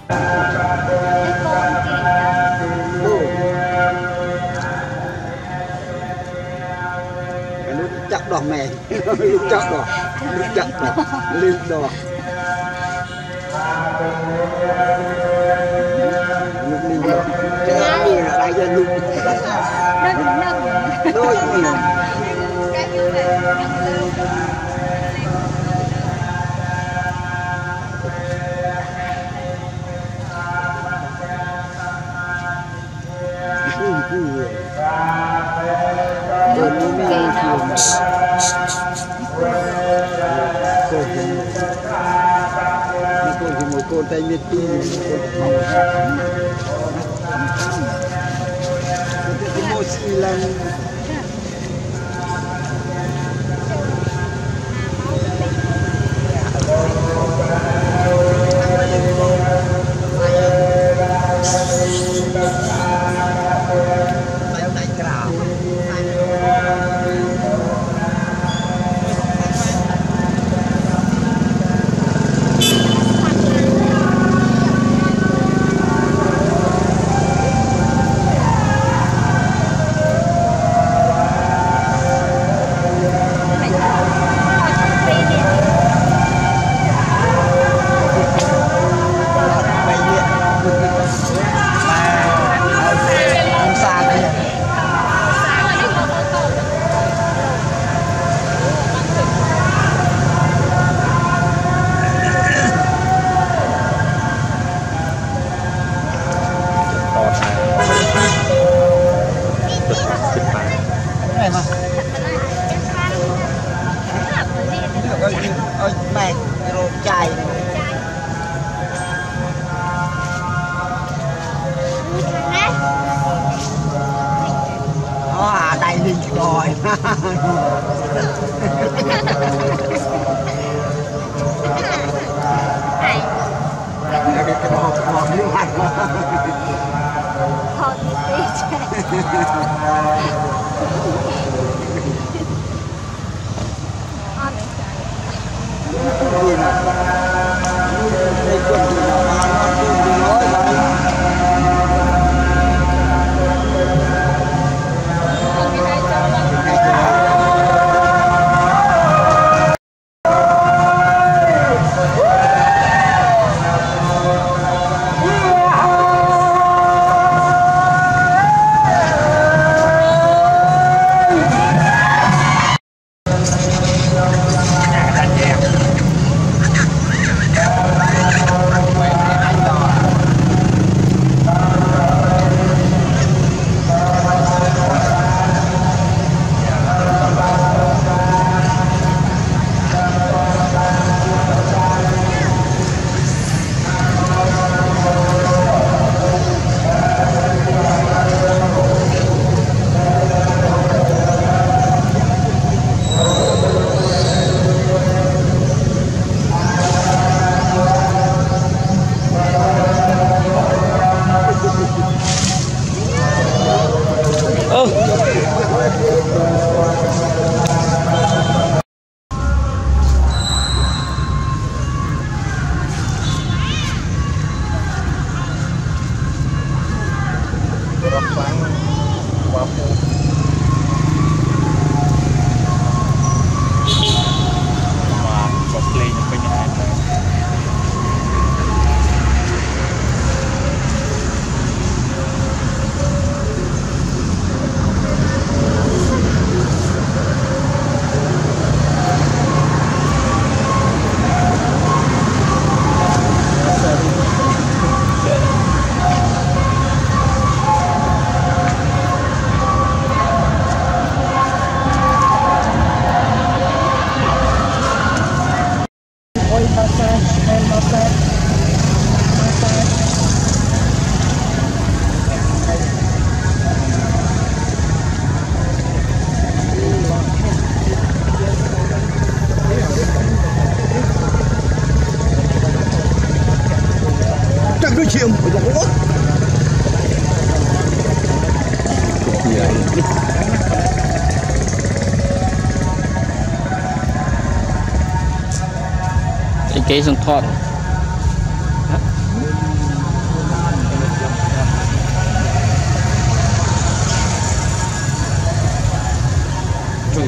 chắc đỏ mẹ chắc đỏ lên đỏ lúc đi đỏ chắc đi là đây ra lúc đôi gì con tay miệt ti một xì lần mẹ rồi chạy đây đi rồi cái bò nước hạt triệu một đồng út. Cái sân thon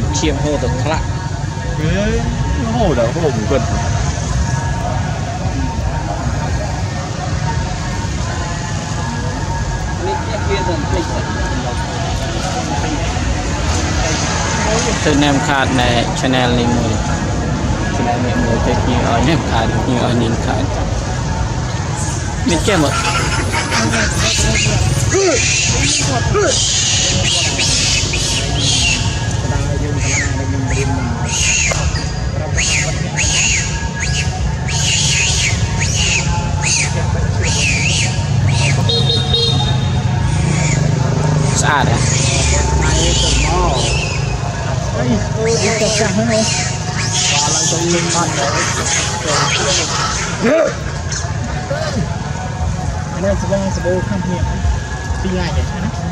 chiêm hồ được lạ cái hồ đó hồ cũng gần từ nem khát này channel này mùi channel này mùi tới nhiều ở nem khát nhiều ở nhìn khát biết chưa mà sao đấy Nên sẽ đang sẽ bố khăn hiểm Phi ngay vậy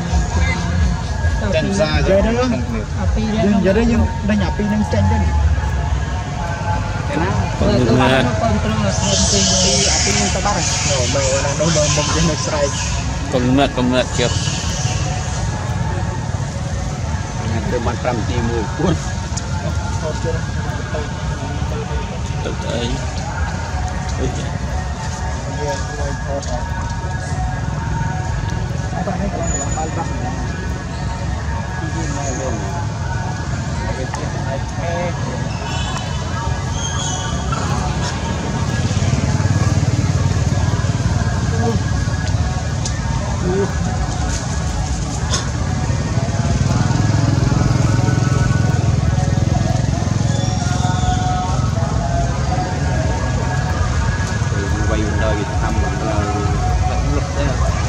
chân ra giờ đó giờ đó nhưng đang nhà Phi đang chân đó còn được nghe còn mệt chưa từ mặt trăm chi mùi cuốn tự ấy quay đời thăm lực đấy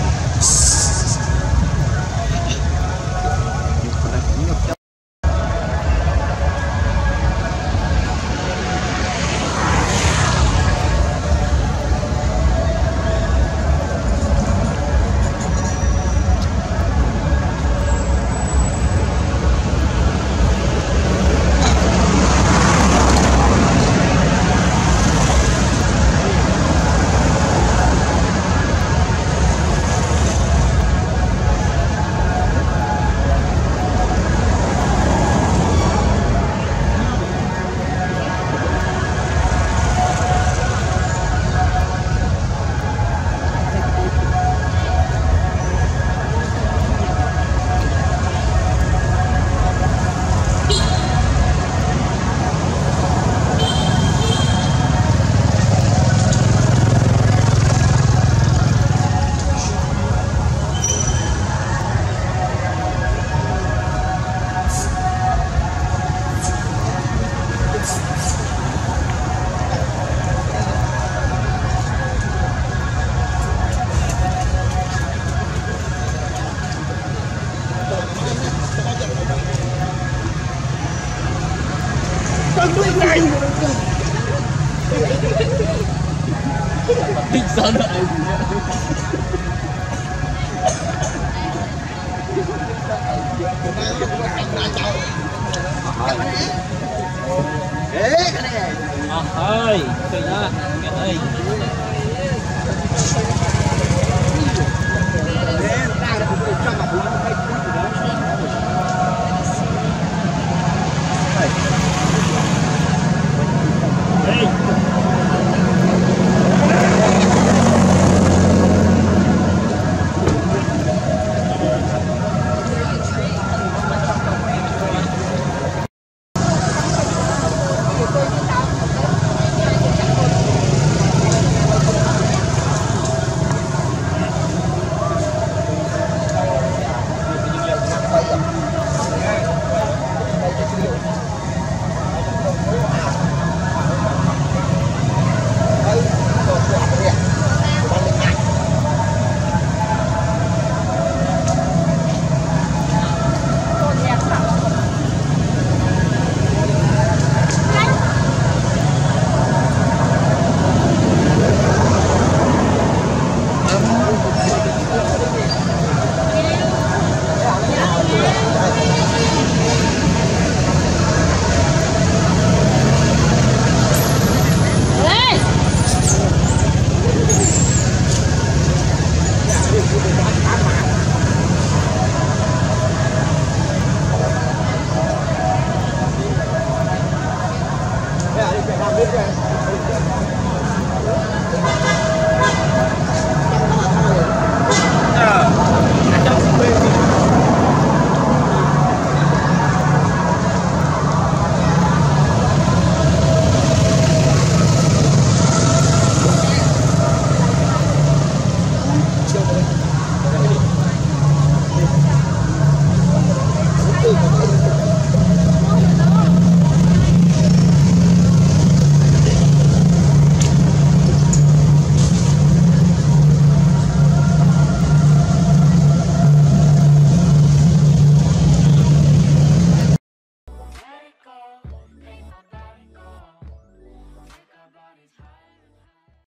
sao nữa ơi cái đó cái đây Hãy subscribe cho kênh Ghiền Mì Gõ để không bỏ lỡ những video hấp dẫn.